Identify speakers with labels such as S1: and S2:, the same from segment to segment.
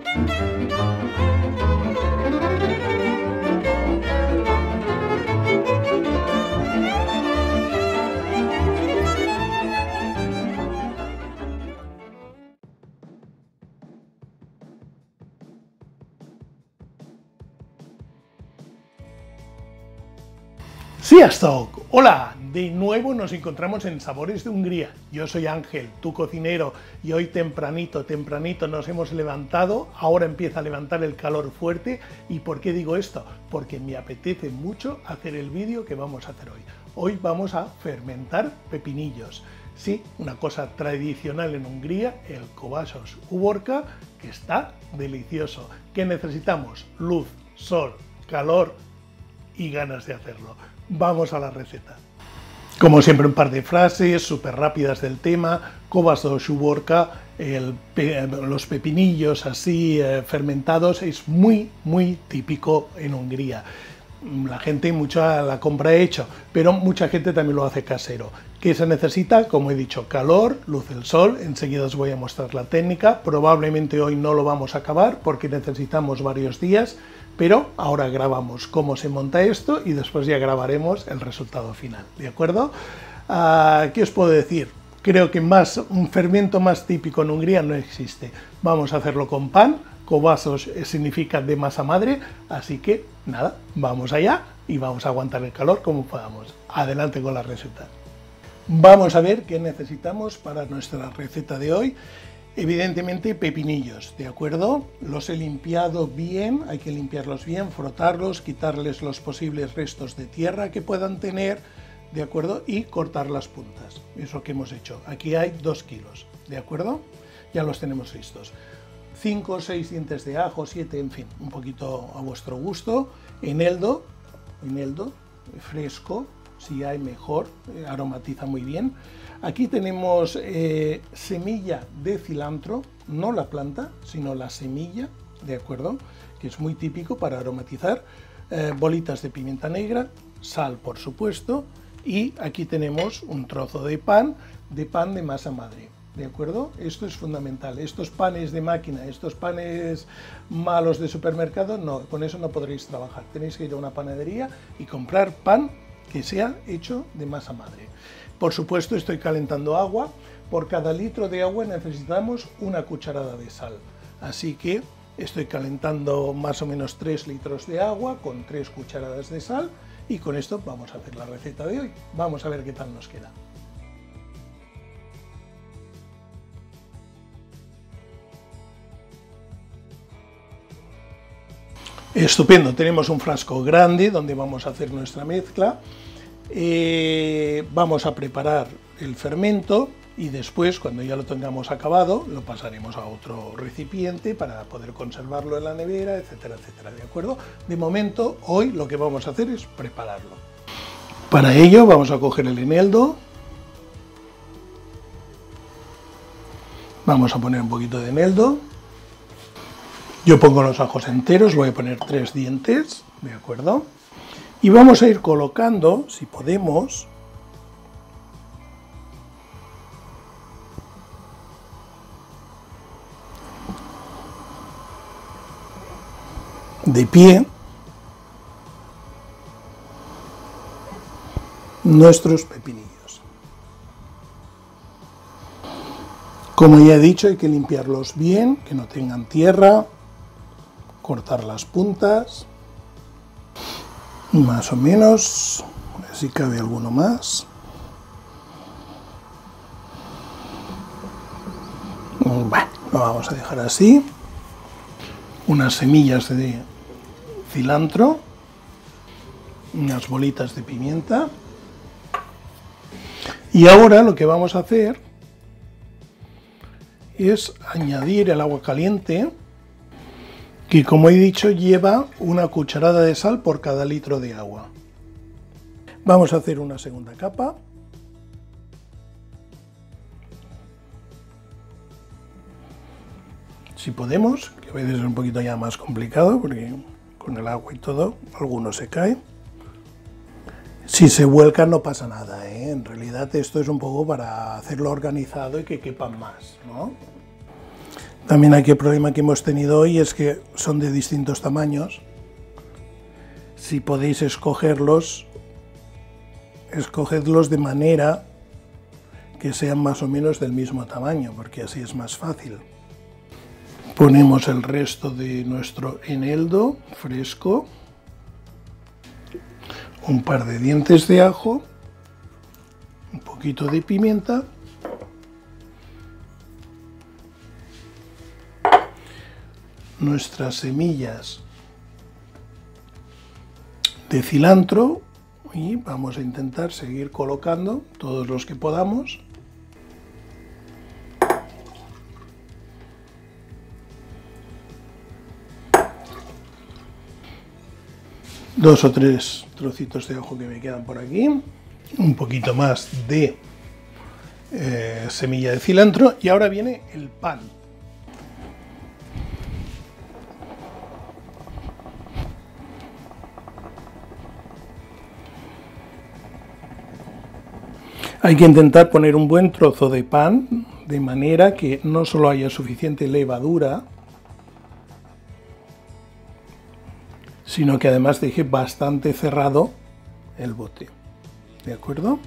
S1: Sziasztok! Hola, de nuevo nos encontramos en Sabores de Hungría. Yo soy Ángel, tu cocinero, y hoy tempranito nos hemos levantado. Ahora empieza a levantar el calor fuerte. ¿Y por qué digo esto? Porque me apetece mucho hacer el vídeo que vamos a hacer hoy. Hoy vamos a fermentar pepinillos. Sí, una cosa tradicional en Hungría, el kovászos uborka, que está delicioso. ¿Qué necesitamos? Luz, sol, calor y ganas de hacerlo. Vamos a la receta. Como siempre, un par de frases súper rápidas del tema. Kovászos uborka, los pepinillos así fermentados, es muy típico en Hungría. La gente mucha la compra hecho, pero mucha gente también lo hace casero. ¿Qué se necesita? Como he dicho, calor, luz del sol. Enseguida os voy a mostrar la técnica. Probablemente hoy no lo vamos a acabar porque necesitamos varios días, pero ahora grabamos cómo se monta esto y después ya grabaremos el resultado final, ¿de acuerdo? ¿Qué os puedo decir? Creo que un fermento más típico en Hungría no existe. Vamos a hacerlo con pan. Kovászos significa de masa madre, así que nada, vamos allá y vamos a aguantar el calor como podamos. Adelante con la receta. Vamos a ver qué necesitamos para nuestra receta de hoy. Evidentemente pepinillos, ¿de acuerdo? Los he limpiado bien, hay que limpiarlos bien, frotarlos, quitarles los posibles restos de tierra que puedan tener, ¿de acuerdo? Y cortar las puntas, eso que hemos hecho. Aquí hay 2 kilos, ¿de acuerdo? Ya los tenemos listos. 5 o 6 dientes de ajo, 7, en fin, un poquito a vuestro gusto. Eneldo fresco, si hay mejor, aromatiza muy bien. Aquí tenemos semilla de cilantro, no la planta, sino la semilla, ¿de acuerdo? Que es muy típico para aromatizar. Bolitas de pimienta negra, sal por supuesto, y aquí tenemos un trozo de pan de masa madre. ¿De acuerdo? Esto es fundamental. Estos panes de máquina, estos panes malos de supermercado, no, con eso no podréis trabajar. Tenéis que ir a una panadería y comprar pan que sea hecho de masa madre. Por supuesto, estoy calentando agua. Por cada litro de agua necesitamos una cucharada de sal. Así que estoy calentando más o menos 3 litros de agua con 3 cucharadas de sal y con esto vamos a hacer la receta de hoy. Vamos a ver qué tal nos queda. Estupendo, tenemos un frasco grande donde vamos a hacer nuestra mezcla. Vamos a preparar el fermento y después, cuando ya lo tengamos acabado, lo pasaremos a otro recipiente para poder conservarlo en la nevera, etcétera, etcétera, ¿de acuerdo? De momento, hoy lo que vamos a hacer es prepararlo. Para ello vamos a coger el eneldo, vamos a poner un poquito de eneldo. Yo pongo los ajos enteros, voy a poner 3 dientes, ¿de acuerdo? Y vamos a ir colocando, si podemos, de pie, nuestros pepinillos. Como ya he dicho, hay que limpiarlos bien, que no tengan tierra, cortar las puntas, más o menos, a ver si cabe alguno más. Bueno, lo vamos a dejar así. Unas semillas de cilantro, unas bolitas de pimienta. Y ahora lo que vamos a hacer es añadir el agua caliente, que como he dicho lleva una cucharada de sal por cada litro de agua. Vamos a hacer una segunda capa. Si podemos, que a veces es un poquito ya más complicado porque con el agua y todo, alguno se cae. Si se vuelca no pasa nada, ¿eh? En realidad esto es un poco para hacerlo organizado y que quepan más, ¿no? También aquí el problema que hemos tenido hoy es que son de distintos tamaños. Si podéis escogerlos, escogedlos de manera que sean más o menos del mismo tamaño, porque así es más fácil. Ponemos el resto de nuestro eneldo fresco, un par de dientes de ajo, un poquito de pimienta, nuestras semillas de cilantro y vamos a intentar seguir colocando todos los que podamos. Dos o tres trocitos de ajo que me quedan por aquí, un poquito más de semilla de cilantro y ahora viene el pan. Hay que intentar poner un buen trozo de pan de manera que no solo haya suficiente levadura, sino que además deje bastante cerrado el bote. ¿De acuerdo?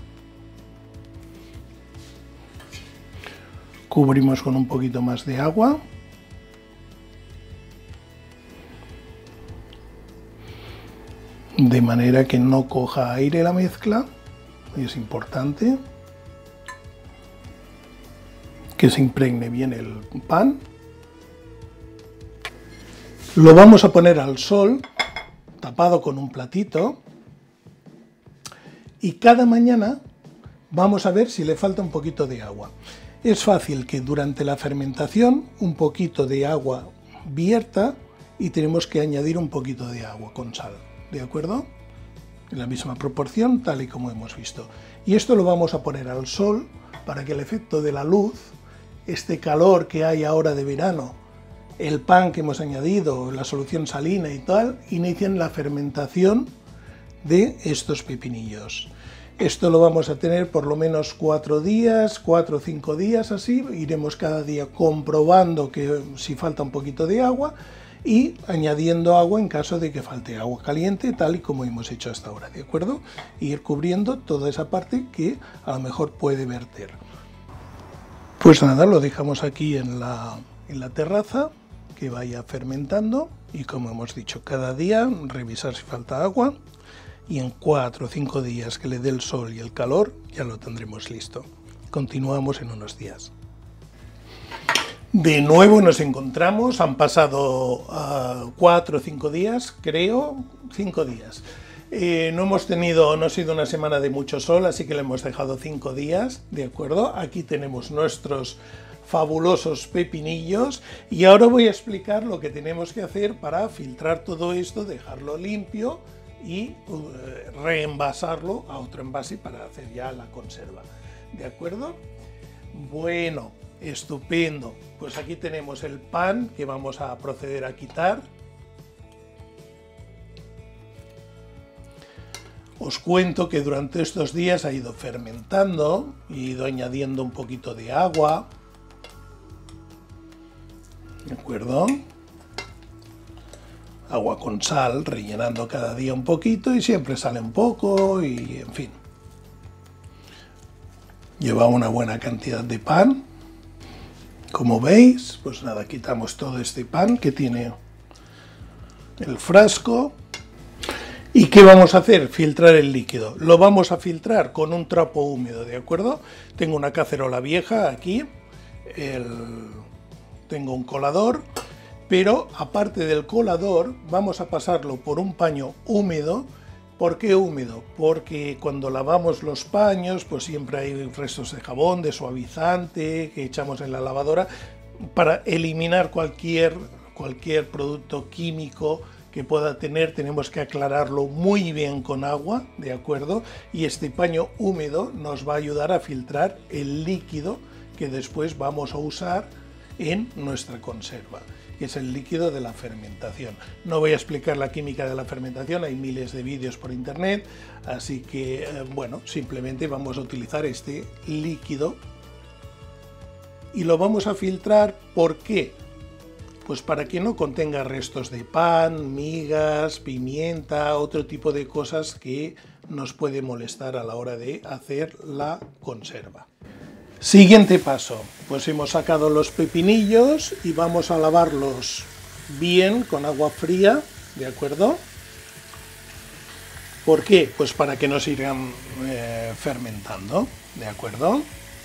S1: Cubrimos con un poquito más de agua. De manera que no coja aire la mezcla. Es importante que se impregne bien el pan. Lo vamos a poner al sol, tapado con un platito, y cada mañana vamos a ver si le falta un poquito de agua. Es fácil que durante la fermentación un poquito de agua vierta y tenemos que añadir un poquito de agua con sal, ¿de acuerdo? En la misma proporción, tal y como hemos visto. Y esto lo vamos a poner al sol para que el efecto de la luz, este calor que hay ahora de verano, el pan que hemos añadido, la solución salina y tal, inicien la fermentación de estos pepinillos. Esto lo vamos a tener por lo menos 4 días, 4 o 5 días así, iremos cada día comprobando que si falta un poquito de agua y añadiendo agua en caso de que falte agua caliente, tal y como hemos hecho hasta ahora, ¿de acuerdo? E ir cubriendo toda esa parte que a lo mejor puede verter. Pues nada, lo dejamos aquí en la terraza, que vaya fermentando y como hemos dicho, cada día revisar si falta agua y en 4 o 5 días que le dé el sol y el calor ya lo tendremos listo. Continuamos en unos días. De nuevo nos encontramos, han pasado 4 o 5 días, creo, 5 días. No ha sido una semana de mucho sol, así que le hemos dejado 5 días, ¿de acuerdo? Aquí tenemos nuestros fabulosos pepinillos y ahora voy a explicar lo que tenemos que hacer para filtrar todo esto, dejarlo limpio y reenvasarlo a otro envase para hacer ya la conserva, ¿de acuerdo? Bueno, estupendo. Pues aquí tenemos el pan que vamos a proceder a quitar. Os cuento que durante estos días ha ido fermentando, he ido añadiendo un poquito de agua, ¿de acuerdo? Agua con sal, rellenando cada día un poquito y siempre sale un poco y en fin. Lleva una buena cantidad de pan. Como veis, pues nada, quitamos todo este pan que tiene el frasco. ¿Y qué vamos a hacer? Filtrar el líquido. Lo vamos a filtrar con un trapo húmedo, ¿de acuerdo? Tengo una cacerola vieja aquí, tengo un colador, pero aparte del colador vamos a pasarlo por un paño húmedo. ¿Por qué húmedo? Porque cuando lavamos los paños, pues siempre hay restos de jabón, de suavizante que echamos en la lavadora para eliminar cualquier producto químico que pueda tener. Tenemos que aclararlo muy bien con agua, ¿de acuerdo? Y este paño húmedo nos va a ayudar a filtrar el líquido que después vamos a usar en nuestra conserva, que es el líquido de la fermentación. No voy a explicar la química de la fermentación, hay miles de vídeos por internet, así que, bueno, simplemente vamos a utilizar este líquido y lo vamos a filtrar. ¿Por qué? Pues para que no contenga restos de pan, migas, pimienta, otro tipo de cosas que nos puede molestar a la hora de hacer la conserva. Siguiente paso, pues hemos sacado los pepinillos y vamos a lavarlos bien con agua fría, ¿de acuerdo? ¿Por qué? Pues para que no sigan fermentando, ¿de acuerdo?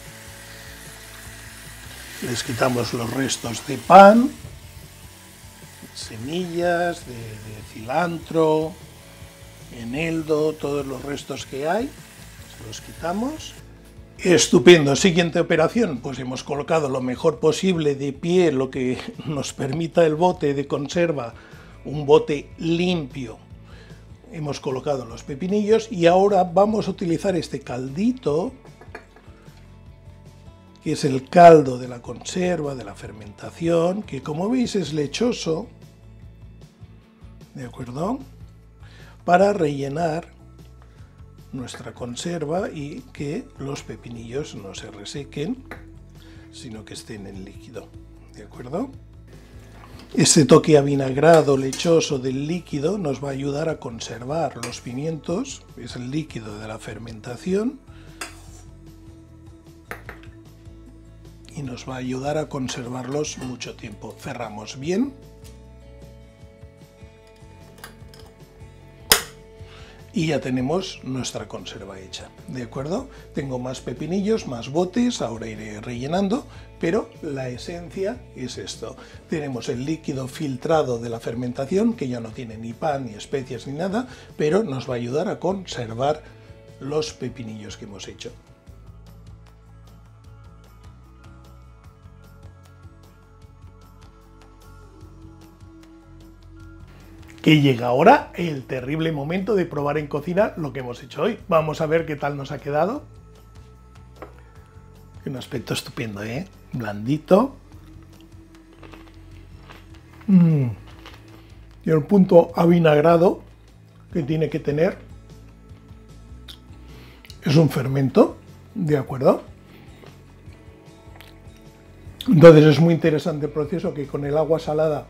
S1: Les quitamos los restos de pan, semillas, de cilantro, eneldo, todos los restos que hay, se los quitamos. Estupendo, siguiente operación, pues hemos colocado lo mejor posible de pie, lo que nos permita el bote de conserva, un bote limpio. Hemos colocado los pepinillos y ahora vamos a utilizar este caldito, que es el caldo de la conserva, de la fermentación, que como veis es lechoso, ¿de acuerdo? Para rellenar nuestra conserva y que los pepinillos no se resequen, sino que estén en líquido, ¿de acuerdo? Este toque avinagrado, lechoso del líquido nos va a ayudar a conservar los pimientos, es el líquido de la fermentación, y nos va a ayudar a conservarlos mucho tiempo. Cerramos bien. Y ya tenemos nuestra conserva hecha, ¿de acuerdo? Tengo más pepinillos, más botes, ahora iré rellenando, pero la esencia es esto. Tenemos el líquido filtrado de la fermentación, que ya no tiene ni pan, ni especias, ni nada, pero nos va a ayudar a conservar los pepinillos que hemos hecho. Que llega ahora el terrible momento de probar en cocina lo que hemos hecho hoy. Vamos a ver qué tal nos ha quedado. Un aspecto estupendo, ¿eh? Blandito. Y el punto avinagrado que tiene que tener. Es un fermento, ¿de acuerdo? Entonces es muy interesante el proceso que con el agua salada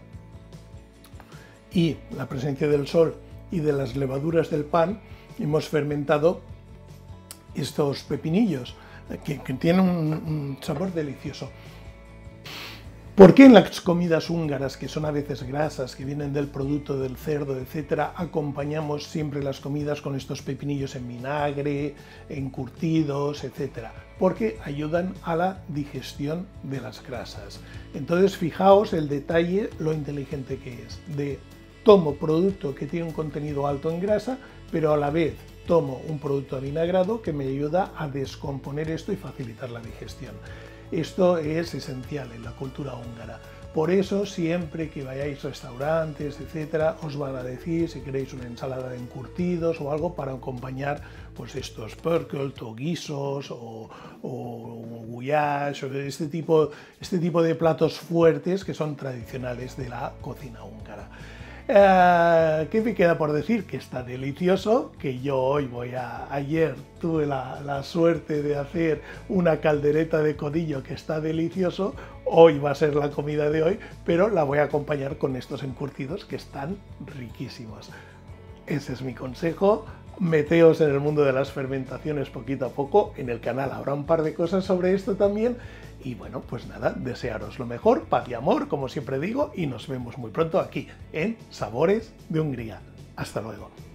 S1: y la presencia del sol y de las levaduras del pan hemos fermentado estos pepinillos que tienen un sabor delicioso. ¿Por qué en las comidas húngaras, que son a veces grasas, que vienen del producto del cerdo, etcétera, acompañamos siempre las comidas con estos pepinillos en vinagre, encurtidos, etcétera? Porque ayudan a la digestión de las grasas. Entonces fijaos el detalle, lo inteligente que es, de tomo producto que tiene un contenido alto en grasa, pero a la vez tomo un producto avinagrado que me ayuda a descomponer esto y facilitar la digestión. Esto es esencial en la cultura húngara. Por eso, siempre que vayáis a restaurantes, etcétera, os van a decir si queréis una ensalada de encurtidos o algo para acompañar pues estos pörkölt o guisos o gulyás, o este tipo de platos fuertes que son tradicionales de la cocina húngara. ¿Qué me queda por decir? Que está delicioso, que yo hoy ayer tuve la suerte de hacer una caldereta de codillo que está delicioso, hoy va a ser la comida de hoy, pero la voy a acompañar con estos encurtidos que están riquísimos. Ese es mi consejo. Meteos en el mundo de las fermentaciones poquito a poco, en el canal habrá un par de cosas sobre esto también, y bueno, pues nada, desearos lo mejor, paz y amor, como siempre digo, y nos vemos muy pronto aquí en Sabores de Hungría. Hasta luego.